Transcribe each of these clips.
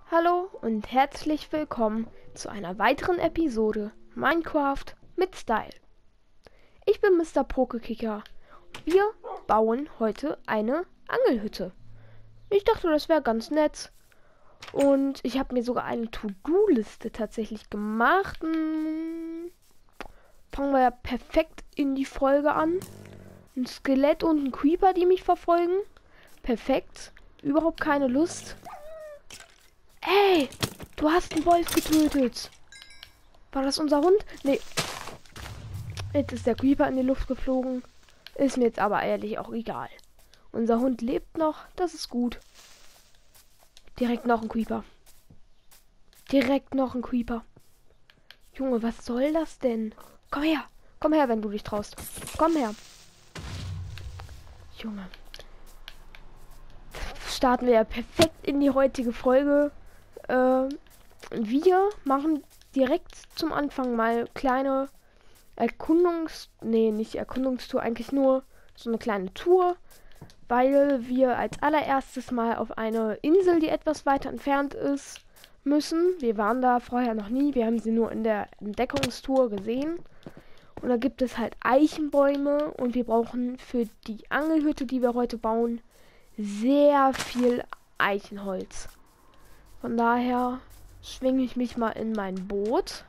Hallo und herzlich willkommen zu einer weiteren Episode Minecraft mit Style. Ich bin Mr. Pokekicker. Wir bauen heute eine Angelhütte. Ich dachte, das wäre ganz nett. Und ich habe mir sogar eine To-Do-Liste tatsächlich gemacht. Fangen wir ja perfekt in die Folge an. Ein Skelett und ein Creeper, die mich verfolgen. Perfekt. Überhaupt keine Lust. Ey, du hast einen Wolf getötet. War das unser Hund? Nee. Jetzt ist der Creeper in die Luft geflogen. Ist mir jetzt aber ehrlich auch egal. Unser Hund lebt noch, das ist gut. Direkt noch ein Creeper. Direkt noch ein Creeper. Junge, was soll das denn? Komm her. Komm her, wenn du dich traust. Komm her. Junge. Starten wir ja perfekt in die heutige Folge. Wir machen direkt zum Anfang mal kleine nicht Erkundungstour, eigentlich nur so eine kleine Tour, weil wir als allererstes mal auf eine Insel, die etwas weiter entfernt ist, müssen. Wir waren da vorher noch nie, wir haben sie nur in der Entdeckungstour gesehen. Und da gibt es halt Eichenbäume und wir brauchen für die Angelhütte, die wir heute bauen, sehr viel Eichenholz. Von daher schwinge ich mich mal in mein Boot.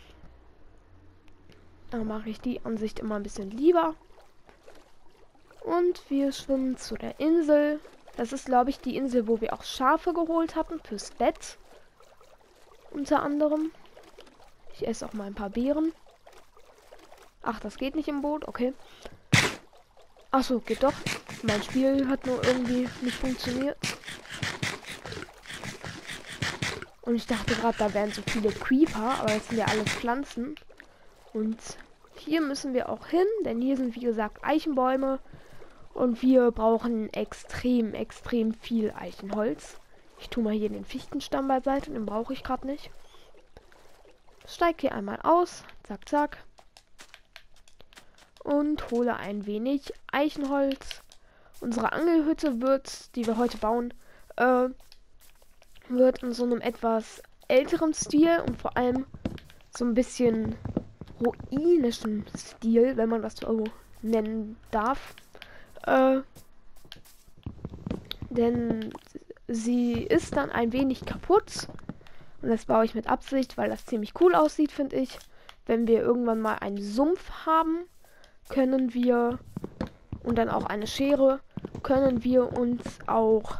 Da mache ich die Ansicht immer ein bisschen lieber. Und wir schwimmen zu der Insel. Das ist, glaube ich, die Insel, wo wir auch Schafe geholt hatten fürs Bett. Unter anderem. Ich esse auch mal ein paar Beeren. Ach, das geht nicht im Boot, okay. Ach so, geht doch. Mein Spiel hat nur irgendwie nicht funktioniert. Und ich dachte gerade, da wären so viele Creeper, aber das sind ja alles Pflanzen. Und hier müssen wir auch hin, denn hier sind wie gesagt Eichenbäume. Und wir brauchen extrem viel Eichenholz. Ich tue mal hier den Fichtenstamm beiseite, den brauche ich gerade nicht. Steig hier einmal aus, zack, zack. Und hole ein wenig Eichenholz. Unsere Angelhütte die wir heute bauen, wird in so einem etwas älteren Stil und vor allem so ein bisschen ruinischen Stil, wenn man das so nennen darf. Denn sie ist dann ein wenig kaputt. Und das baue ich mit Absicht, weil das ziemlich cool aussieht, finde ich. Wenn wir irgendwann mal einen Sumpf haben, können wir, und dann auch eine Schere, können wir uns auch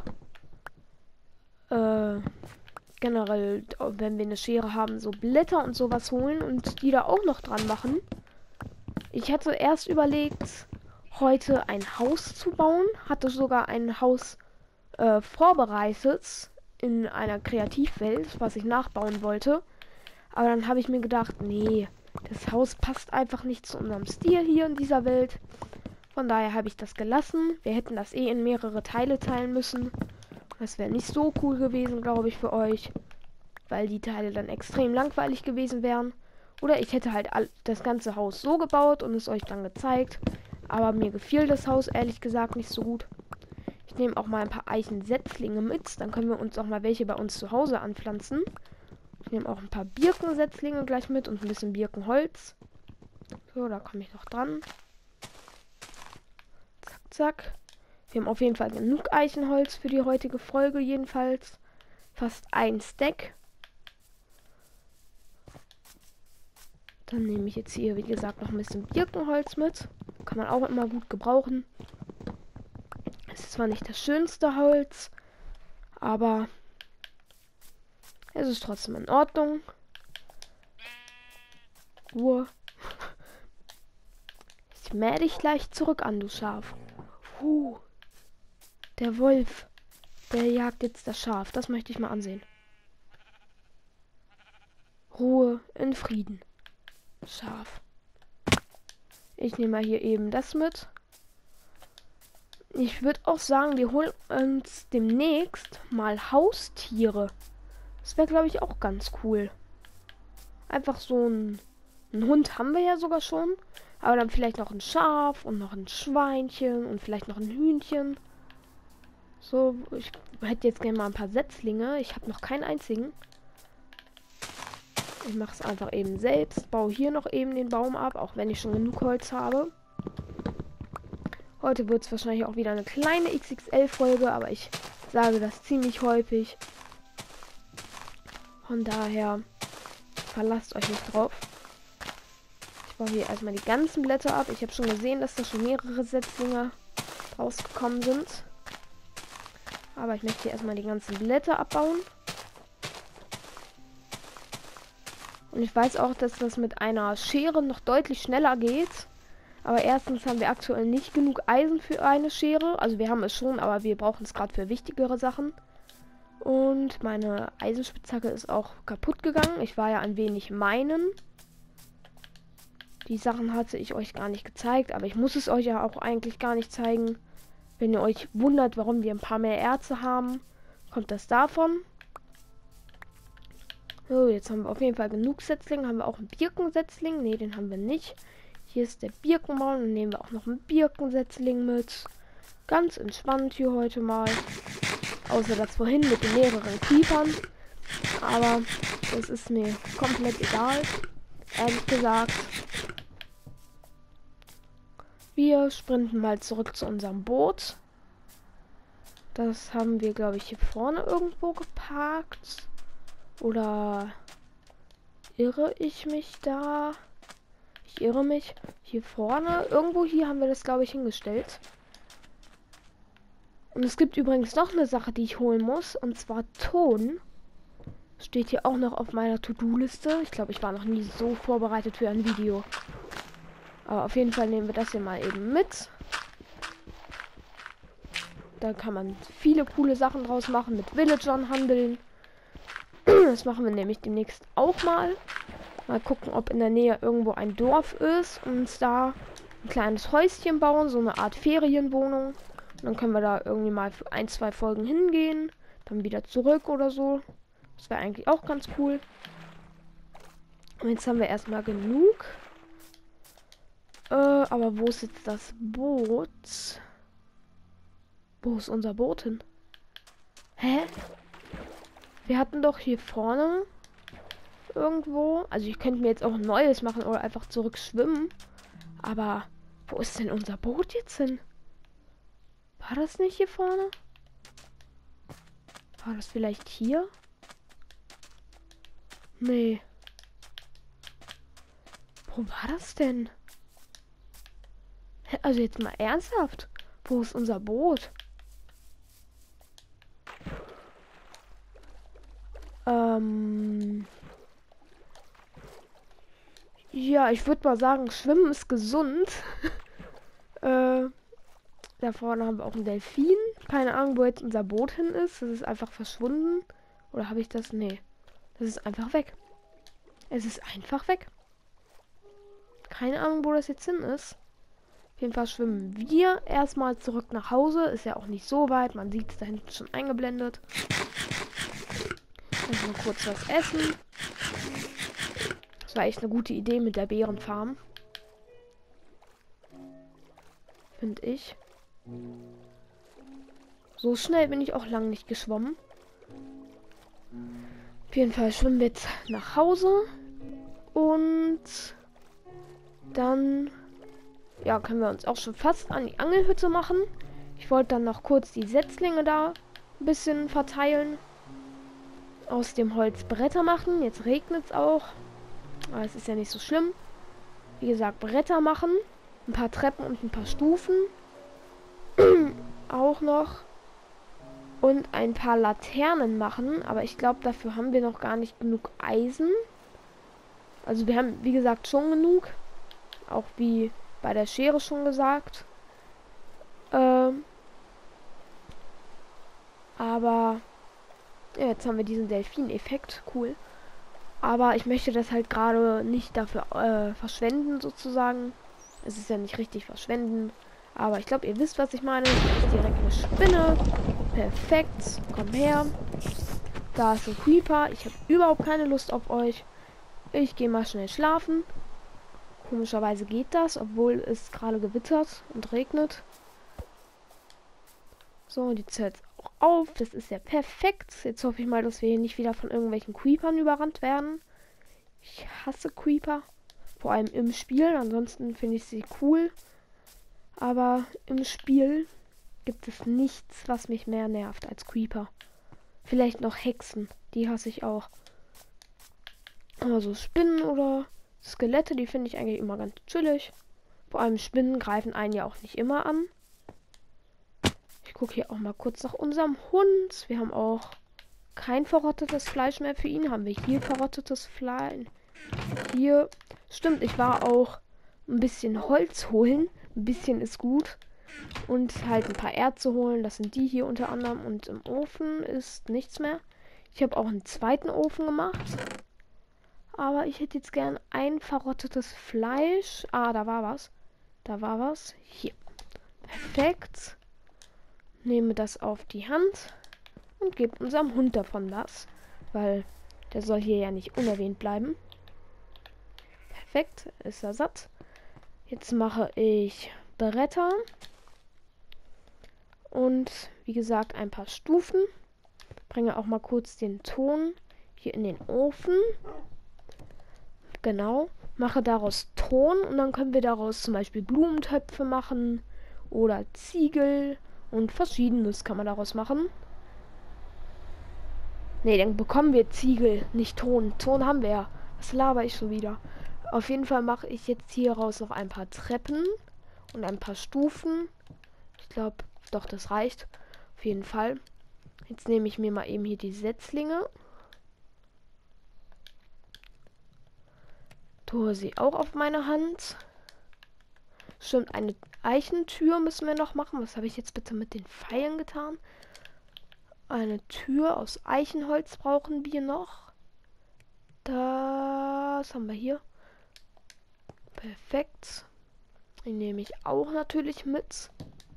generell, wenn wir eine Schere haben, so Blätter und sowas holen und die da auch noch dran machen. Ich hatte erst überlegt, heute ein Haus zu bauen, hatte sogar ein Haus vorbereitet in einer Kreativwelt, was ich nachbauen wollte. Aber dann habe ich mir gedacht, nee, das Haus passt einfach nicht zu unserem Stil hier in dieser Welt. Von daher habe ich das gelassen. Wir hätten das in mehrere Teile teilen müssen. Das wäre nicht so cool gewesen, glaube ich, für euch. Weil die Teile dann extrem langweilig gewesen wären. Oder ich hätte halt das ganze Haus so gebaut und es euch dann gezeigt. Aber mir gefiel das Haus ehrlich gesagt nicht so gut. Ich nehme auch mal ein paar Eichensetzlinge mit. Dann können wir uns auch mal welche bei uns zu Hause anpflanzen. Ich nehme auch ein paar Birkensetzlinge gleich mit und ein bisschen Birkenholz. So, da komme ich noch dran. Zack, zack. Wir haben auf jeden Fall genug Eichenholz für die heutige Folge jedenfalls. Fast ein Stack. Dann nehme ich jetzt hier, wie gesagt, noch ein bisschen Birkenholz mit. Kann man auch immer gut gebrauchen. Es ist zwar nicht das schönste Holz, aber es ist trotzdem in Ordnung. Ruhe. Ich mähe dich gleich zurück an, du Schaf. Der Wolf, der jagt jetzt das Schaf. Das möchte ich mal ansehen. Ruhe in Frieden. Schaf. Ich nehme mal hier eben das mit. Ich würde auch sagen, wir holen uns demnächst mal Haustiere. Das wäre, glaube ich, auch ganz cool. Einfach so ein Hund haben wir ja sogar schon. Aber dann vielleicht noch ein Schaf und noch ein Schweinchen und vielleicht noch ein Hühnchen. So, ich hätte jetzt gerne mal ein paar Setzlinge. Ich habe noch keinen einzigen. Ich mache es einfach eben selbst. Baue hier noch eben den Baum ab, auch wenn ich schon genug Holz habe. Heute wird es wahrscheinlich auch wieder eine kleine XXL-Folge, aber ich sage das ziemlich häufig. Von daher verlasst euch nicht drauf. Ich baue hier erstmal die ganzen Blätter ab. Ich habe schon gesehen, dass da schon mehrere Setzlinge rausgekommen sind. Aber ich möchte hier erstmal die ganzen Blätter abbauen. Und ich weiß auch, dass das mit einer Schere noch deutlich schneller geht. Aber erstens haben wir aktuell nicht genug Eisen für eine Schere. Also wir haben es schon, aber wir brauchen es gerade für wichtigere Sachen. Und meine Eisenspitzhacke ist auch kaputt gegangen. Ich war ja ein wenig meinen. Die Sachen hatte ich euch gar nicht gezeigt, aber ich muss es euch ja auch eigentlich gar nicht zeigen. Wenn ihr euch wundert, warum wir ein paar mehr Erze haben, kommt das davon. So, jetzt haben wir auf jeden Fall genug Setzlinge. Haben wir auch einen Birkensetzling? Ne, den haben wir nicht. Hier ist der Birkenbaum. Dann nehmen wir auch noch einen Birkensetzling mit. Ganz entspannt hier heute mal. Außer das vorhin mit den mehreren Kiefern. Aber das ist mir komplett egal. Ehrlich gesagt. Wir sprinten mal zurück zu unserem Boot. Das haben wir, glaube ich, hier vorne irgendwo geparkt. Oder irre ich mich da? Ich irre mich. Hier vorne, irgendwo hier haben wir das, glaube ich, hingestellt. Und es gibt übrigens noch eine Sache, die ich holen muss. Und zwar Ton. Steht hier auch noch auf meiner To-Do-Liste. Ich glaube, ich war noch nie so vorbereitet für ein Video. Aber auf jeden Fall nehmen wir das hier mal eben mit. Da kann man viele coole Sachen draus machen. Mit Villagern handeln. Das machen wir nämlich demnächst auch mal. Mal gucken, ob in der Nähe irgendwo ein Dorf ist. Und uns da ein kleines Häuschen bauen. So eine Art Ferienwohnung. Und dann können wir da irgendwie mal für 1-2 Folgen hingehen. Dann wieder zurück oder so. Das wäre eigentlich auch ganz cool. Und jetzt haben wir erstmal genug. Aber wo ist jetzt das Boot? Wo ist unser Boot hin? Hä? Wir hatten doch hier vorne irgendwo. Also ich könnte mir jetzt auch ein neues machen oder einfach zurück schwimmen. Aber wo ist denn unser Boot jetzt hin? War das nicht hier vorne? War das vielleicht hier? Nee. Wo war das denn? Also jetzt mal ernsthaft. Wo ist unser Boot? Ja, ich würde mal sagen, Schwimmen ist gesund. Da vorne haben wir auch einen Delfin. Keine Ahnung, wo jetzt unser Boot hin ist. Das ist einfach verschwunden. Oder habe ich das? Nee. Das ist einfach weg. Es ist einfach weg. Keine Ahnung, wo das jetzt hin ist. Auf jeden Fall schwimmen wir erstmal zurück nach Hause. Ist ja auch nicht so weit. Man sieht es da hinten schon eingeblendet. Also mal kurz was essen. Das war echt eine gute Idee mit der Bärenfarm. Finde ich. So schnell bin ich auch lang nicht geschwommen. Auf jeden Fall schwimmen wir jetzt nach Hause. Und dann ja, können wir uns auch schon fast an die Angelhütte machen. Ich wollte dann noch kurz die Setzlinge da ein bisschen verteilen. Aus dem Holz Bretter machen. Jetzt regnet es auch. Aber es ist ja nicht so schlimm. Wie gesagt, Bretter machen. Ein paar Treppen und ein paar Stufen. Auch noch. Und ein paar Laternen machen. Aber ich glaube, dafür haben wir noch gar nicht genug Eisen. Also wir haben, wie gesagt, schon genug. Auch wie bei der Schere schon gesagt. Aber ja, jetzt haben wir diesen Delfin-Effekt. Cool. Aber ich möchte das halt gerade nicht dafür verschwenden, sozusagen. Es ist ja nicht richtig verschwenden. Aber ich glaube, ihr wisst, was ich meine. Hier ist direkt eine Spinne. Perfekt. Komm her. Da ist ein Creeper. Ich habe überhaupt keine Lust auf euch. Ich gehe mal schnell schlafen. Komischerweise geht das, obwohl es gerade gewittert und regnet. So, die Zeit ist auch auf. Das ist ja perfekt. Jetzt hoffe ich mal, dass wir hier nicht wieder von irgendwelchen Creepern überrannt werden. Ich hasse Creeper. Vor allem im Spiel. Ansonsten finde ich sie cool. Aber im Spiel gibt es nichts, was mich mehr nervt als Creeper. Vielleicht noch Hexen. Die hasse ich auch. Aber so Spinnen oder Skelette, die finde ich eigentlich immer ganz chillig. Vor allem Spinnen greifen einen ja auch nicht immer an. Ich gucke hier auch mal kurz nach unserem Hund. Wir haben auch kein verrottetes Fleisch mehr für ihn. Haben wir hier verrottetes Fleisch? Hier. Stimmt, ich war auch ein bisschen Holz holen. Ein bisschen ist gut. Und halt ein paar Erze holen. Das sind die hier unter anderem. Und im Ofen ist nichts mehr. Ich habe auch einen zweiten Ofen gemacht. Aber ich hätte jetzt gern ein verrottetes Fleisch. Ah, da war was. Da war was. Hier. Perfekt. Nehme das auf die Hand. Und gebe unserem Hund davon was. Weil der soll hier ja nicht unerwähnt bleiben. Perfekt. Ist er satt. Jetzt mache ich Bretter. Und wie gesagt ein paar Stufen. Bringe auch mal kurz den Ton hier in den Ofen. Genau. Mache daraus Ton und dann können wir daraus zum Beispiel Blumentöpfe machen oder Ziegel und Verschiedenes kann man daraus machen. Ne, dann bekommen wir Ziegel, nicht Ton. Ton haben wir ja. Was laber ich schon wieder? Auf jeden Fall mache ich jetzt hier raus noch ein paar Treppen und ein paar Stufen. Ich glaube, doch, das reicht. Auf jeden Fall. Jetzt nehme ich mir mal eben hier die Setzlinge. Tue sie auch auf meine Hand. Stimmt, eine Eichentür müssen wir noch machen. Was habe ich jetzt bitte mit den Pfeilen getan? Eine Tür aus Eichenholz brauchen wir noch. Das haben wir hier. Perfekt. Die nehme ich auch natürlich mit.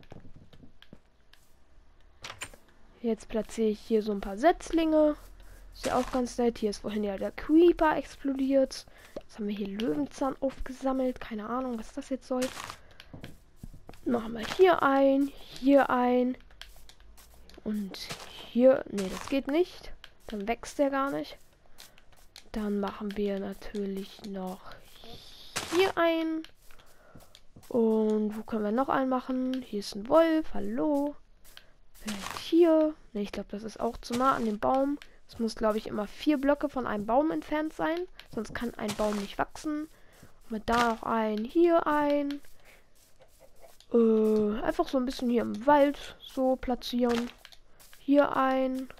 Jetzt platziere ich hier so ein paar Setzlinge. Ist ja auch ganz nett. Hier ist vorhin ja der Creeper explodiert. Jetzt haben wir hier Löwenzahn aufgesammelt. Keine Ahnung, was das jetzt soll. Machen wir hier ein. Und hier. Ne, das geht nicht. Dann wächst der gar nicht. Dann machen wir natürlich noch hier ein. Und wo können wir noch einen machen? Hier ist ein Wolf. Hallo. Vielleicht hier. Ne, ich glaube, das ist auch zu nah an dem Baum. Es muss, glaube ich, immer 4 Blöcke von einem Baum entfernt sein. Sonst kann ein Baum nicht wachsen. Mit da noch ein, hier ein. Einfach so ein bisschen hier im Wald so platzieren. Hier ein.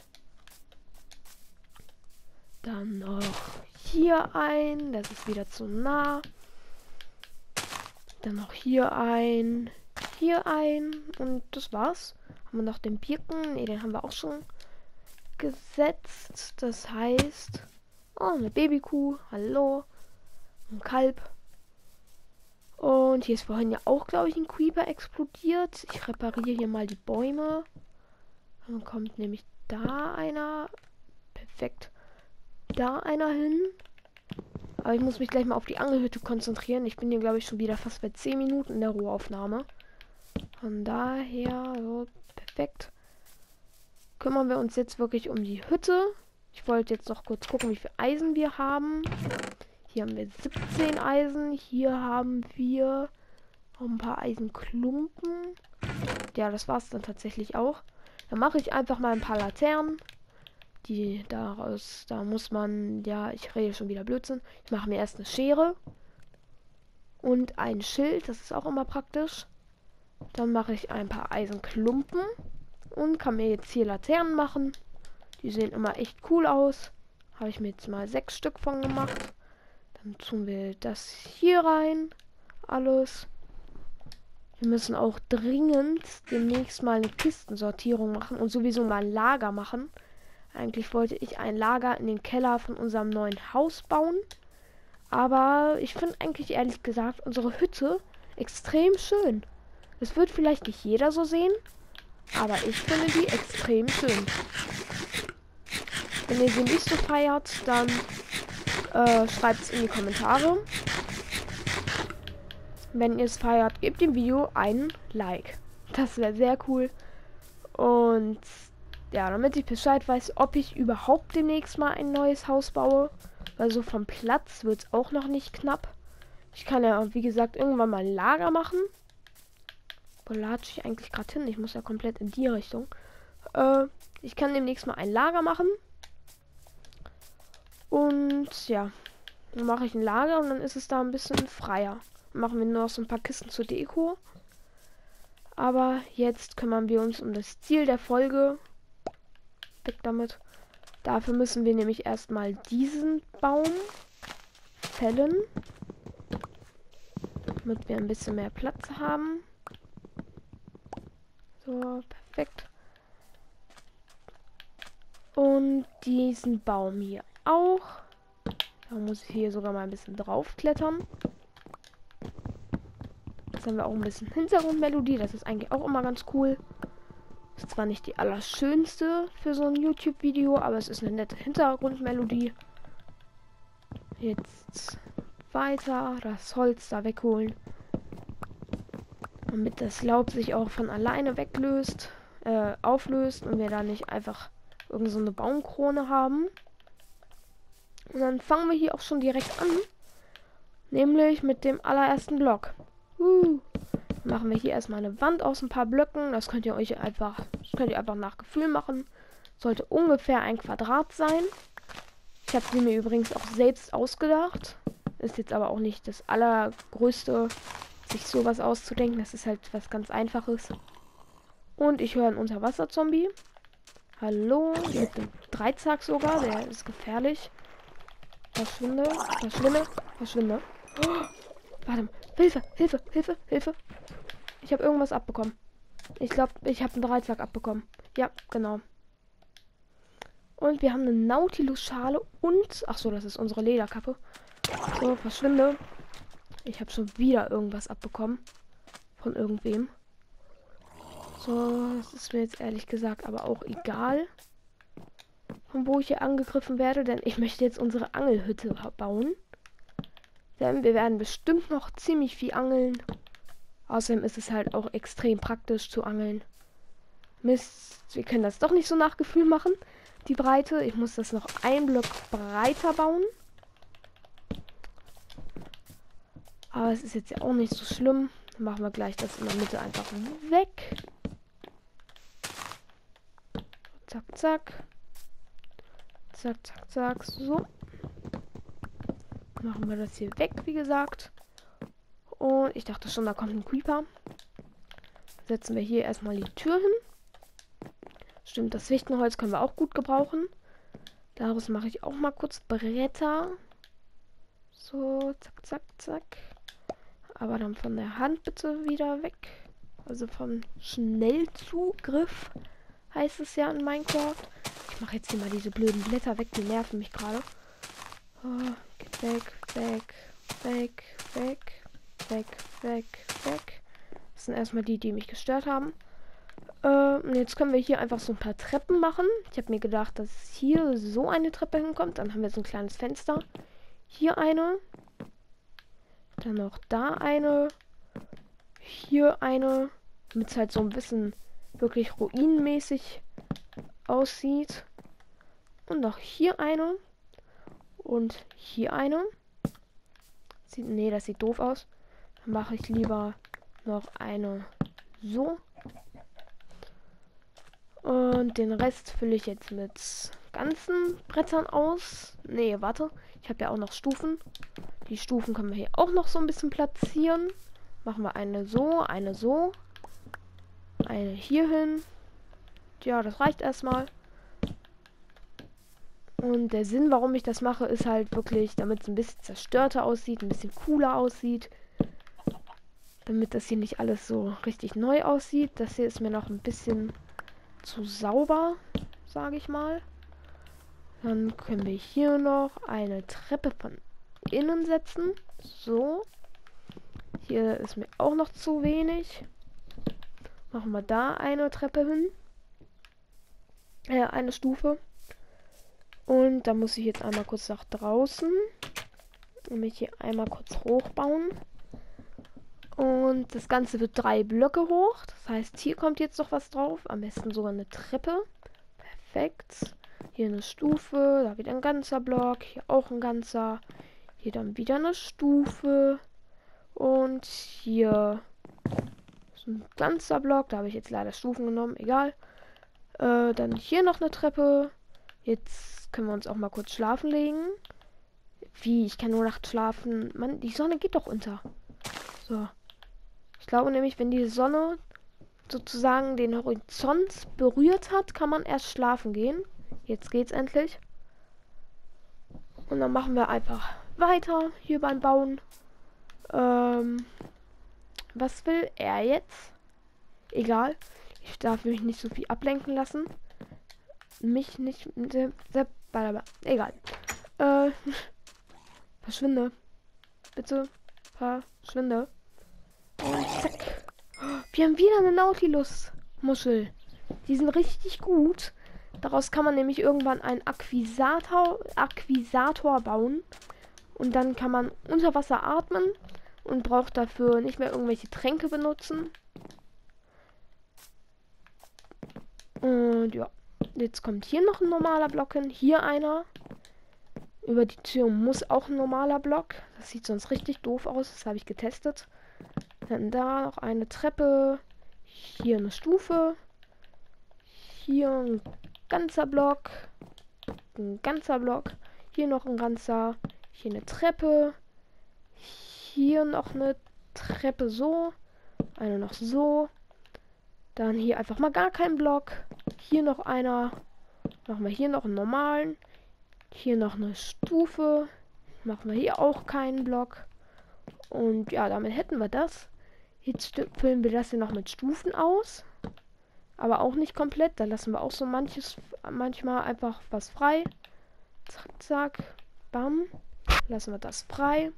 Dann noch hier ein. Das ist wieder zu nah. Dann noch hier ein. Hier ein. Und das war's. Haben wir noch den Birken? Ne, den haben wir auch schon gesetzt. Das heißt... Oh, eine Babykuh. Hallo. Ein Kalb. Und hier ist vorhin ja auch, glaube ich, ein Creeper explodiert. Ich repariere hier mal die Bäume. Dann kommt nämlich da einer. Perfekt. Da einer hin. Aber ich muss mich gleich mal auf die Angelhütte konzentrieren. Ich bin hier, glaube ich, schon wieder fast bei 10 Minuten in der Rohaufnahme. Von daher, so, perfekt. Kümmern wir uns jetzt wirklich um die Hütte. Ich wollte jetzt noch kurz gucken, wie viel Eisen wir haben. Hier haben wir 17 Eisen. Hier haben wir noch ein paar Eisenklumpen. Ja, das war es dann tatsächlich auch. Dann mache ich einfach mal ein paar Laternen. Die daraus, da muss man, ja, ich rede schon wieder Blödsinn. Ich mache mir erst eine Schere und ein Schild, das ist auch immer praktisch. Dann mache ich ein paar Eisenklumpen und kann mir jetzt hier Laternen machen. Die sehen immer echt cool aus. Habe ich mir jetzt mal 6 Stück von gemacht. Dann tun wir das hier rein. Alles. Wir müssen auch dringend demnächst mal eine Kistensortierung machen und sowieso mal ein Lager machen. Eigentlich wollte ich ein Lager in den Keller von unserem neuen Haus bauen. Aber ich finde eigentlich ehrlich gesagt unsere Hütte extrem schön. Das wird vielleicht nicht jeder so sehen, aber ich finde die extrem schön. Wenn ihr sie nicht so feiert, dann schreibt es in die Kommentare. Wenn ihr es feiert, gebt dem Video ein Like. Das wäre sehr cool. Und Ja, damit ich Bescheid weiß, ob ich überhaupt demnächst mal ein neues Haus baue. Weil so vom Platz wird es auch noch nicht knapp. Ich kann ja, wie gesagt, irgendwann mal ein Lager machen. Wo latsche ich eigentlich gerade hin? Ich muss ja komplett in die Richtung. Ich kann demnächst mal ein Lager machen. Und ja, dann mache ich ein Lager und dann ist es da ein bisschen freier. Dann machen wir nur noch so ein paar Kisten zur Deko. Aber jetzt kümmern wir uns um das Ziel der Folge. Weg damit. Dafür müssen wir nämlich erstmal diesen Baum fällen. Damit wir ein bisschen mehr Platz haben. So, perfekt. Und diesen Baum hier auch. Da muss ich hier sogar mal ein bisschen drauf klettern. Jetzt haben wir auch ein bisschen Hintergrundmelodie. Das ist eigentlich auch immer ganz cool. Ist zwar nicht die allerschönste für so ein YouTube-Video, aber es ist eine nette Hintergrundmelodie. Jetzt weiter das Holz da wegholen. Damit das Laub sich auch von alleine weglöst, auflöst und wir da nicht einfach irgend so eine Baumkrone haben. Und dann fangen wir hier auch schon direkt an. Nämlich mit dem allerersten Block. Machen wir hier erstmal eine Wand aus ein paar Blöcken. Das könnt ihr einfach nach Gefühl machen. Sollte ungefähr ein Quadrat sein. Ich habe sie mir übrigens auch selbst ausgedacht. Ist jetzt aber auch nicht das allergrößte, sich sowas auszudenken. Das ist halt was ganz Einfaches. Und ich höre einen Unterwasser-Zombie. Hallo, mit dem Dreizack sogar. Der ist gefährlich. Verschwinde, verschwinde, verschwinde. Oh, warte mal. Hilfe, Hilfe, Hilfe, Hilfe. Ich habe irgendwas abbekommen. Ich glaube, ich habe einen Dreizack abbekommen. Ja, genau. Und wir haben eine Nautilus-Schale und... Ach so, das ist unsere Lederkappe. So, verschwinde. Ich habe schon wieder irgendwas abbekommen. Von irgendwem. So, das ist mir jetzt ehrlich gesagt aber auch egal. Von wo ich hier angegriffen werde, denn ich möchte jetzt unsere Angelhütte bauen. Denn wir werden bestimmt noch ziemlich viel angeln. Außerdem ist es halt auch extrem praktisch zu angeln. Mist, wir können das doch nicht so nach Gefühl machen. Die Breite, ich muss das noch ein Block breiter bauen. Aber es ist jetzt ja auch nicht so schlimm. Dann machen wir gleich das in der Mitte einfach weg. Zack, zack. Zack, zack, zack. So. Machen wir das hier weg, wie gesagt. Und ich dachte schon, da kommt ein Creeper. Setzen wir hier erstmal die Tür hin. Stimmt, das Fichtenholz können wir auch gut gebrauchen. Daraus mache ich auch mal kurz Bretter. So, zack, zack, zack. Aber dann von der Hand bitte wieder weg. Also vom Schnellzugriff heißt es ja in Minecraft. Ich mache jetzt hier mal diese blöden Blätter weg, die nerven mich gerade. Oh, geht weg, weg, weg, weg, weg, weg, weg. Das sind erstmal die mich gestört haben. Und jetzt können wir hier einfach so ein paar Treppen machen. Ich habe mir gedacht, dass hier so eine Treppe hinkommt. Dann haben wir so ein kleines Fenster. Hier eine. Dann noch da eine. Hier eine. Damit es halt so ein bisschen wirklich ruinenmäßig aussieht. Und noch hier eine. Und hier eine. Nee, das sieht doof aus. Dann mache ich lieber noch eine so. Und den Rest fülle ich jetzt mit ganzen Brettern aus. Nee, warte. Ich habe ja auch noch Stufen. Die Stufen können wir hier auch noch so ein bisschen platzieren. Machen wir eine so, eine so. Eine hier hin. Ja, das reicht erstmal. Und der Sinn, warum ich das mache, ist halt wirklich, damit es ein bisschen zerstörter aussieht, ein bisschen cooler aussieht. Damit das hier nicht alles so richtig neu aussieht. Das hier ist mir noch ein bisschen zu sauber, sage ich mal. Dann können wir hier noch eine Treppe von innen setzen. So. Hier ist mir auch noch zu wenig. Machen wir da eine Treppe hin. Eine Stufe. Und da muss ich jetzt einmal kurz nach draußen. Und mich hier einmal kurz hochbauen. Und das Ganze wird 3 Blöcke hoch. Das heißt, hier kommt jetzt noch was drauf. Am besten sogar eine Treppe. Perfekt. Hier eine Stufe, da wieder ein ganzer Block, hier auch ein ganzer. Hier dann wieder eine Stufe. Und hier ist ein ganzer Block. Da habe ich jetzt leider Stufen genommen, egal. Dann hier noch eine Treppe. Jetzt können wir uns auch mal kurz schlafen legen. Wie? Ich kann nur nachts schlafen. Mann, die Sonne geht doch unter. So. Ich glaube nämlich, wenn die Sonne sozusagen den Horizont berührt hat, kann man erst schlafen gehen. Jetzt geht's endlich. Und dann machen wir einfach weiter hier beim Bauen. Was will er jetzt? Egal. Ich darf mich nicht so viel ablenken lassen. Mich nicht. Egal. Verschwinde. Bitte. Verschwinde. Und zack. Wir haben wieder eine Nautilus-Muschel. Die sind richtig gut. Daraus kann man nämlich irgendwann einen Akquisator bauen. Und dann kann man unter Wasser atmen und braucht dafür nicht mehr irgendwelche Tränke benutzen. Und ja, jetzt kommt hier noch ein normaler Block hin. Hier einer. Über die Tür muss auch ein normaler Block. Das sieht sonst richtig doof aus. Das habe ich getestet. Dann da noch eine Treppe. Hier eine Stufe. Hier ein ganzer Block. Ein ganzer Block. Hier noch ein ganzer. Hier eine Treppe. Hier noch eine Treppe so. Eine noch so. Dann hier einfach mal gar keinen Block. Hier noch einer. Machen wir hier noch einen normalen. Hier noch eine Stufe. Machen wir hier auch keinen Block. Und ja, damit hätten wir das. Jetzt füllen wir das hier noch mit Stufen aus. Aber auch nicht komplett. Da lassen wir auch so manchmal einfach was frei. Zack, zack. Bam. Lassen wir das frei.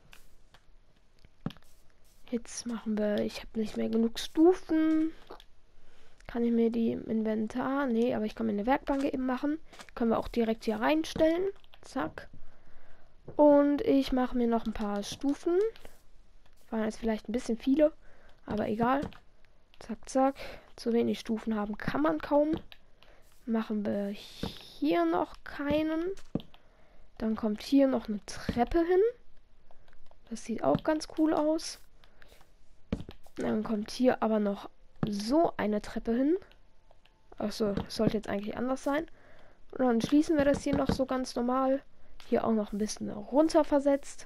Jetzt machen wir... Ich habe nicht mehr genug Stufen. Kann ich mir die im Inventar... Nee, aber ich kann mir eine Werkbank eben machen. Können wir auch direkt hier reinstellen. Zack. Und ich mache mir noch ein paar Stufen. Waren jetzt vielleicht ein bisschen viele. Aber egal. Zack, zack. Zu wenig Stufen haben kann man kaum. Machen wir hier noch keinen. Dann kommt hier noch eine Treppe hin. Das sieht auch ganz cool aus. Dann kommt hier aber noch so eine Treppe hin. Achso, das sollte jetzt eigentlich anders sein. Und dann schließen wir das hier noch so ganz normal. Hier auch noch ein bisschen runter versetzt.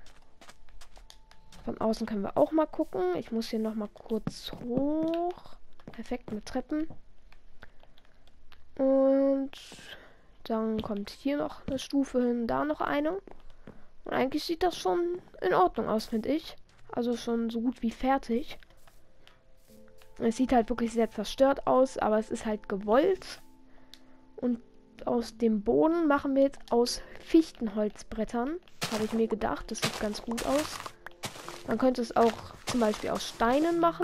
Von außen können wir auch mal gucken. Ich muss hier noch mal kurz hoch. Perfekt mit Treppen. Und dann kommt hier noch eine Stufe hin, da noch eine. Und eigentlich sieht das schon in Ordnung aus, finde ich. Also schon so gut wie fertig. Es sieht halt wirklich sehr zerstört aus, aber es ist halt gewollt. Und aus dem Boden machen wir jetzt aus Fichtenholzbrettern. Habe ich mir gedacht, das sieht ganz gut aus. Man könnte es auch zum Beispiel aus Steinen machen.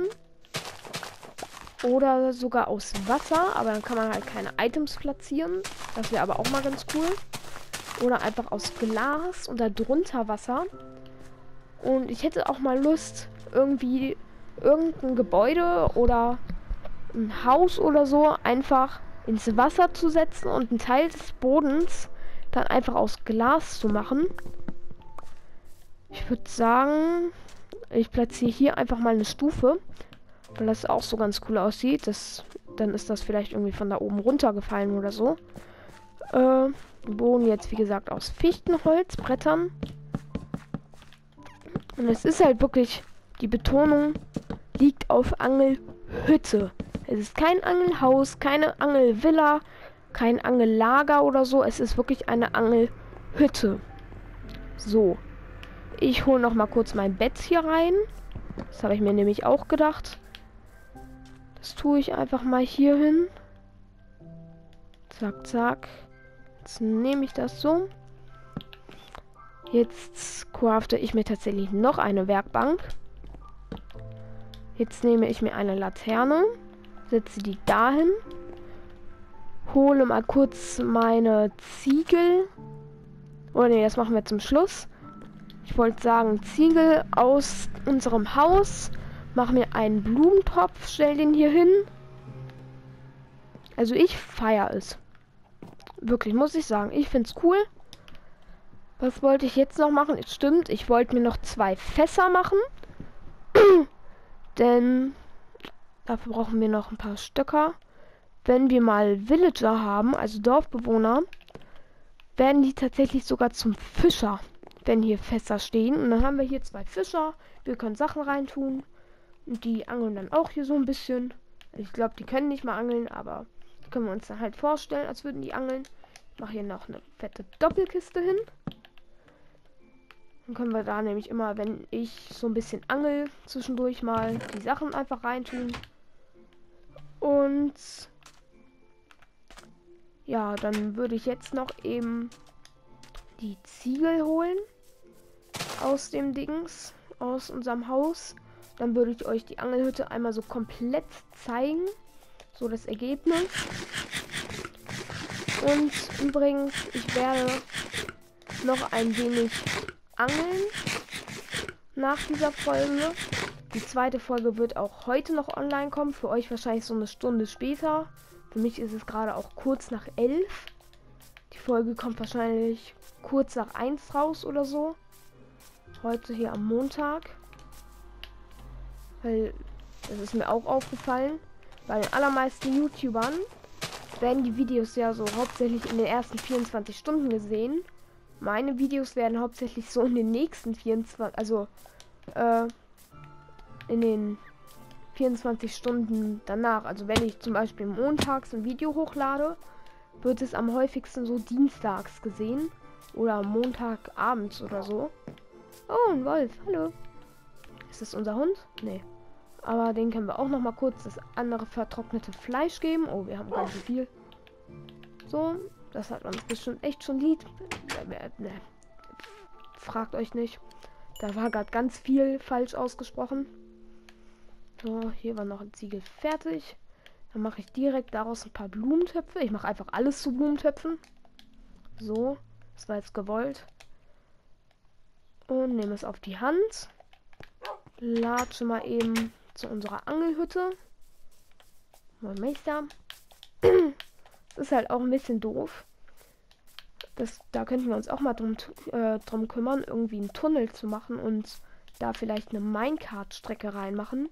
Oder sogar aus Wasser, aber dann kann man halt keine Items platzieren. Das wäre aber auch mal ganz cool. Oder einfach aus Glas und da drunter Wasser. Und ich hätte auch mal Lust, irgendwie irgendein Gebäude oder ein Haus oder so einfach ins Wasser zu setzen und einen Teil des Bodens dann einfach aus Glas zu machen. Ich würde sagen, ich platziere hier einfach mal eine Stufe, weil das auch so ganz cool aussieht. Dann ist das vielleicht irgendwie von da oben runtergefallen oder so. Boden jetzt, wie gesagt, aus Fichtenholzbrettern. Und es ist halt wirklich, die Betonung liegt auf Angelhütte. Es ist kein Angelhaus, keine Angelvilla, kein Angellager oder so. Es ist wirklich eine Angelhütte. So. Ich hole noch mal kurz mein Bett hier rein. Das habe ich mir nämlich auch gedacht. Das tue ich einfach mal hier hin. Zack, zack. Jetzt nehme ich das so. Jetzt crafte ich mir tatsächlich noch eine Werkbank. Jetzt nehme ich mir eine Laterne. Setze die dahin. Hole mal kurz meine Ziegel. Oder nee, das machen wir zum Schluss. Ich wollte sagen, Ziegel aus unserem Haus. Mach mir einen Blumentopf, stell den hier hin. Also ich feiere es. Wirklich, muss ich sagen. Ich finde es cool. Was wollte ich jetzt noch machen? Es stimmt, ich wollte mir noch 2 Fässer machen. Denn dafür brauchen wir noch ein paar Stöcker. Wenn wir mal Villager haben, also Dorfbewohner, werden die tatsächlich sogar zum Fischer, wenn hier Fässer stehen. Und dann haben wir hier 2 Fischer. Wir können Sachen reintun. Und die angeln dann auch hier so ein bisschen. Ich glaube, die können nicht mal angeln, aber die können wir uns dann halt vorstellen, als würden die angeln. Ich mache hier noch eine fette Doppelkiste hin. Dann können wir da nämlich immer, wenn ich so ein bisschen angel, zwischendurch mal die Sachen einfach reintun. Und ja, dann würde ich jetzt noch eben die Ziegel holen aus dem Dings, aus unserem Haus. Dann würde ich euch die Angelhütte einmal so komplett zeigen. So das Ergebnis. Und übrigens, ich werde noch ein wenig angeln nach dieser Folge. Die zweite Folge wird auch heute noch online kommen. Für euch wahrscheinlich so eine Stunde später. Für mich ist es gerade auch kurz nach 11. Die Folge kommt wahrscheinlich kurz nach 1 raus oder so. Heute hier am Montag. Weil, das ist mir auch aufgefallen, bei den allermeisten YouTubern werden die Videos ja so hauptsächlich in den ersten 24 Stunden gesehen. Meine Videos werden hauptsächlich so in den nächsten 24, also in den 24 Stunden danach. Also wenn ich zum Beispiel montags ein Video hochlade, wird es am häufigsten so dienstags gesehen. Oder Montagabends oder so. Oh, ein Wolf. Hallo. Ist das unser Hund? Nee. Aber den können wir auch noch mal kurz das andere vertrocknete Fleisch geben. Oh, wir haben ganz so viel. So, das hat uns bestimmt echt schon lieb. Ne. Fragt euch nicht. Da war gerade ganz viel falsch ausgesprochen. So, hier war noch ein Ziegel fertig. Dann mache ich direkt daraus ein paar Blumentöpfe. Ich mache einfach alles zu Blumentöpfen. So, das war jetzt gewollt. Und nehme es auf die Hand. Latsche mal eben zu unserer Angelhütte. Meister. Das ist halt auch ein bisschen doof. Da könnten wir uns auch mal drum kümmern, irgendwie einen Tunnel zu machen und da vielleicht eine Minecart-Strecke reinmachen.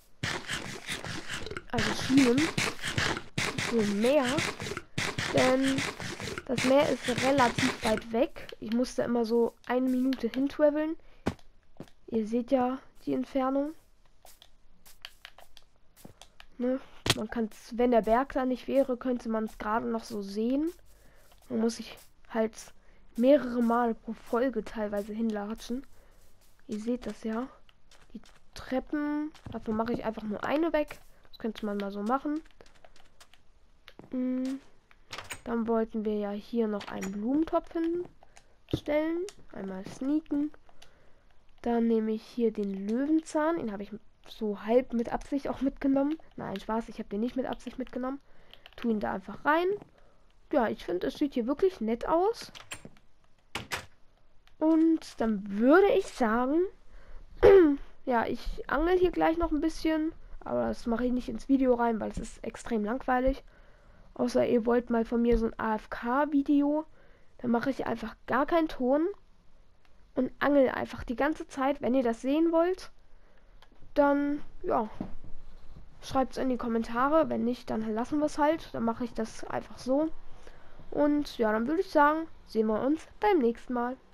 Also Schienen. So Meer. Denn das Meer ist relativ weit weg. Ich musste immer so 1 Minute hintraveln. Ihr seht ja die Entfernung. Ne? Man kann es, wenn der Berg da nicht wäre, könnte man es gerade noch so sehen. Man muss sich halt mehrere Male pro Folge teilweise hinlatschen. Ihr seht das ja. Die Treppen, davon mache ich einfach nur eine weg. Das könnte man mal so machen. Dann wollten wir ja hier noch einen Blumentopf hinstellen. Einmal sneaken. Dann nehme ich hier den Löwenzahn. Den habe ich so halb mit Absicht auch mitgenommen. Nein, Spaß, ich habe den nicht mit Absicht mitgenommen. Tu ihn da einfach rein. Ja, ich finde, es sieht hier wirklich nett aus. Und dann würde ich sagen, ja, ich angel hier gleich noch ein bisschen. Aber das mache ich nicht ins Video rein, weil es ist extrem langweilig. Außer ihr wollt mal von mir so ein AFK-Video. Dann mache ich einfach gar keinen Ton. Und angel einfach die ganze Zeit. Wenn ihr das sehen wollt, dann, ja, schreibt es in die Kommentare. Wenn nicht, dann lassen wir es halt. Dann mache ich das einfach so. Und ja, dann würde ich sagen, sehen wir uns beim nächsten Mal.